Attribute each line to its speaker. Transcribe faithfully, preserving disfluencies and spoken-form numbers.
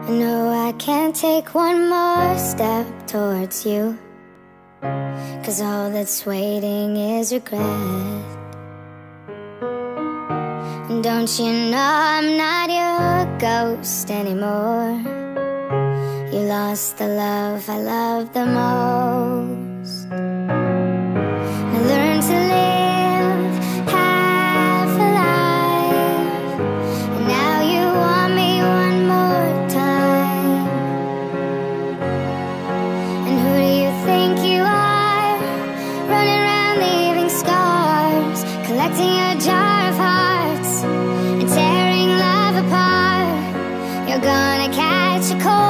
Speaker 1: I know I can't take one more step towards you, 'cause all that's waiting is regret. And don't you know I'm not your ghost anymore? You lost the love I love the most. I learned to live half alive, and now you want me one more time. And who do you think you are, running around leaving scars, collecting a jar of hearts and tearing love apart? You're gonna catch a cold